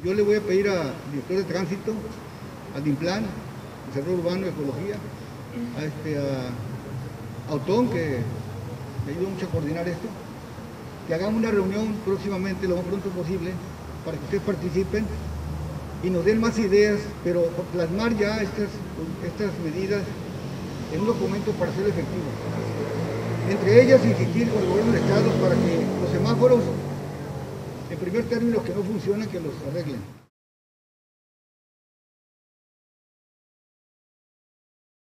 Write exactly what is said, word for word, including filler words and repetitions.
yo le voy a pedir al director de tránsito, al DIMPLAN, Desarrollo Urbano y Ecología, a, este, a, a Otón, que me ayudó mucho a coordinar esto, que hagamos una reunión próximamente, lo más pronto posible, para que ustedes participen y nos den más ideas, pero plasmar ya estas, estas medidas en un documento para hacerlo efectivo. Entre ellas, insistir con el gobierno del Estado para que los semáforos, en primer término, que no funcionan, que los arreglen.